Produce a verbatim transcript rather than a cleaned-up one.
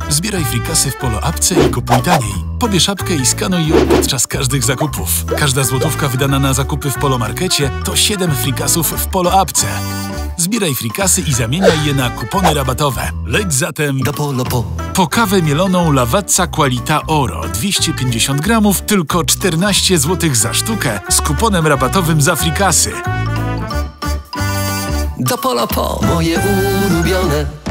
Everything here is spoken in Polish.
Zbieraj frikasy w Polo-apce i kupuj taniej. Pobierz apkę i skanuj ją podczas każdych zakupów. Każda złotówka wydana na zakupy w Polomarkecie to siedem frikasów w Polo-apce. Zbieraj frikasy i zamieniaj je na kupony rabatowe. Leć zatem do Polo po. Po kawę mieloną Lavazza Qualità Oro dwieście pięćdziesiąt gramów, tylko czternaście złotych za sztukę z kuponem rabatowym za frikasy. Do Polo po, moje ulubione.